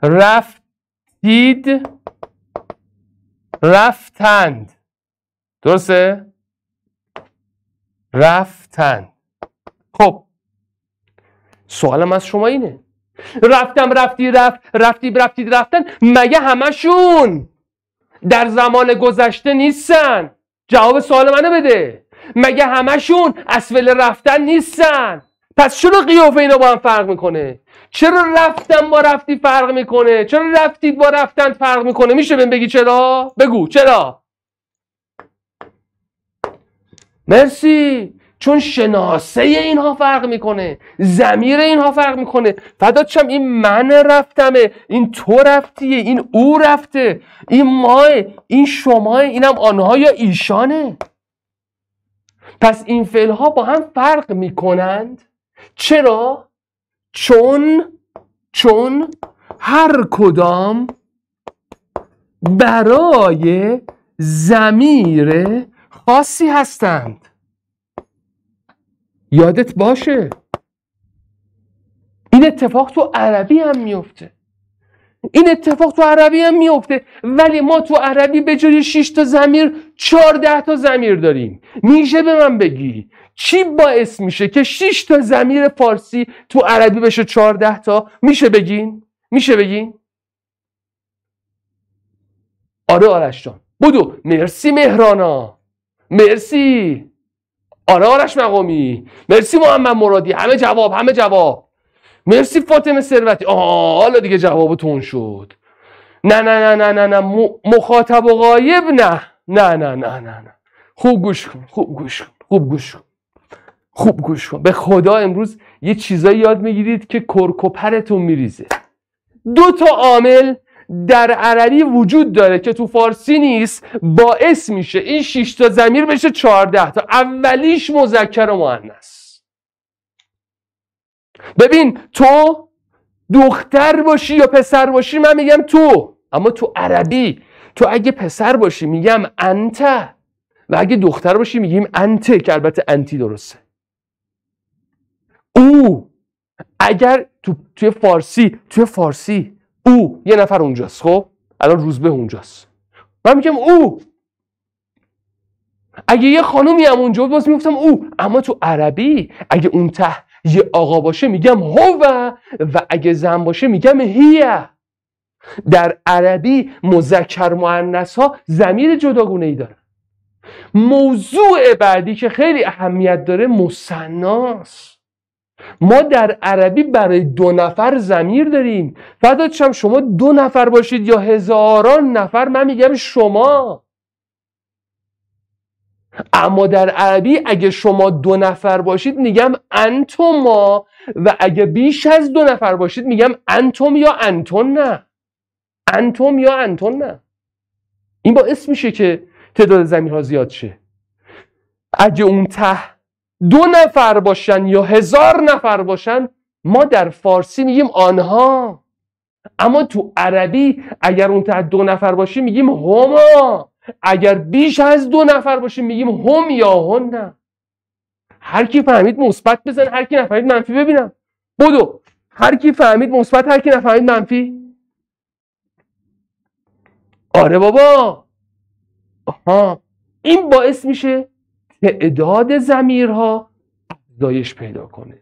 رفتید، رفتند. درسته؟ رفتند. خب سوالم از شما اینه، رفتم، رفتی، رفت، رفتی، رفتید، رفتن، مگه همشون در زمان گذشته نیستن؟ جواب سوال منو بده. مگه همشون از فعل رفتن نیستن؟ پس چرا قیافه اینا با هم فرق میکنه؟ چرا رفتن با رفتی فرق میکنه؟ چرا رفتید با رفتن فرق میکنه؟ میشه بهم بگی چرا؟ بگو چرا؟ مرسی. چون شناسه اینها فرق میکنه، ضمیر اینها فرق میکنه. فدات شم، این من رفتمه، این تو رفتیه، این او رفته، این ماه، این شماه، اینم آنها یا ایشانه. پس این فعل ها با هم فرق میکنند. چرا؟ چون هر کدام برای ضمیر خاصی هستند. یادت باشه این اتفاق تو عربی هم میفته. این اتفاق تو عربی هم میفته، ولی ما تو عربی به جای 6 تا ضمیر 14 تا ضمیر داریم. میشه به من بگی چی باعث میشه که 6 تا ضمیر فارسی تو عربی بشه 14 تا؟ میشه بگین؟ میشه بگین؟ آره آرش جان بودو. مرسی مهرانا، مرسی. آره آرش مقامی، مرسی محمد مرادی. همه جواب، همه جواب. مرسی فاطمه ثروتی. حالا دیگه جواب تون شد. نه نه نه نه نه نه مخاطب و غایب نه نه نه نه نه نه. خوب گوش کن، خوب گوش کن، خوب گوش کن، خوب گوش کن. به خدا امروز یه چیزایی یاد میگیرید که کرکوپرتون میریزه. 2 تا عامل در عربی وجود داره که تو فارسی نیست، باعث میشه این 6 تا ضمیر بشه 14 تا. اولیش مذکر و مؤنث. ببین تو دختر باشی یا پسر باشی من میگم تو، اما تو عربی تو اگه پسر باشی میگم انت و اگه دختر باشی میگیم انته، که البته انتی درسته. او اگر توی فارسی او یه نفر اونجاست. خب الان روزبه اونجاست، من میگم او. اگه یه خانومی هم اونجا بود باز میگفتم او. اما تو عربی اگه اون ته یه آقا باشه میگم هو و اگه زن باشه میگم هیه. در عربی مذکر مؤنث ها ضمیر جداگونه ای داره. موضوع بعدی که خیلی اهمیت داره مثناست. ما در عربی برای 2 نفر ضمیر داریم. فدات شم شما 2 نفر باشید یا هزاران نفر من میگم شما. اما در عربی اگه شما 2 نفر باشید میگم انتما و اگه بیش از 2 نفر باشید میگم انتم یا انتون نه. انتم یا انتون نه. این باعث میشه که تعداد ضمیرها زیاد شه. اگه اون ته 2 نفر باشن یا 1000 نفر باشن ما در فارسی میگیم آنها. اما تو عربی اگر اون ته 2 نفر باشی میگیم هما. اگر بیش از 2 نفر باشیم میگیم هم یا هن. هر کی فهمید مثبت بزن، هر کی نفهمید منفی. ببینم بدو. هر کی فهمید مثبت، هر کی نفهمید منفی. آره بابا. آها. این باعث میشه تعداد ضمیرها افزایش پیدا کنه.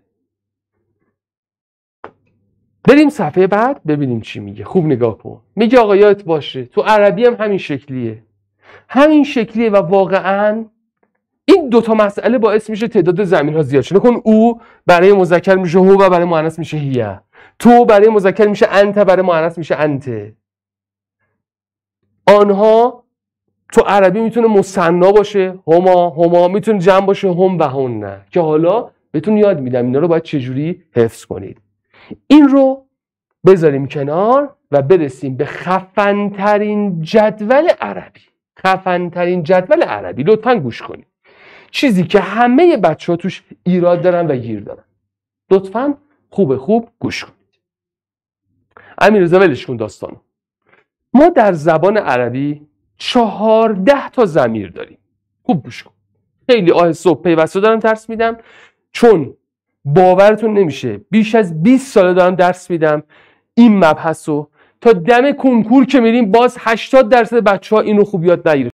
بریم صفحه بعد ببینیم چی میگه. خوب نگاه کن. میگه آقا یادت باشه تو عربی هم همین شکلیه. همین شکلیه و واقعا این 2 تا مسئله باعث میشه تعداد ضمیرها زیاد شه. نکن او برای مذکر میشه هو و برای مؤنث میشه هیه. تو برای مذکر میشه انت، برای مؤنث میشه انته. آنها تو عربی میتونه مثنا باشه هما، میتونه جمع باشه هم و هن، که حالا بهتون یاد میدم اینا رو باید چجوری حفظ کنید. این رو بذاریم کنار و برسیم به خفن‌ترین جدول عربی. خفن‌ترین جدول عربی. لطفاً گوش کنید. چیزی که همه بچه‌ها توش ایراد دارن و گیر دارن. لطفاً خوب گوش کنید. امیررضا ولش کن داستانو. ما در زبان عربی 14 تا ضمیر داریم. خوب گوش کن. خیلی آهسته و پیوسته دارم درس میدم چون باورتون نمیشه بیش از 20 ساله دارم درس میدم این مبحث رو. تا دم کنکور که میریم باز 80% بچه‌ها اینو خوب یاد نگیرن.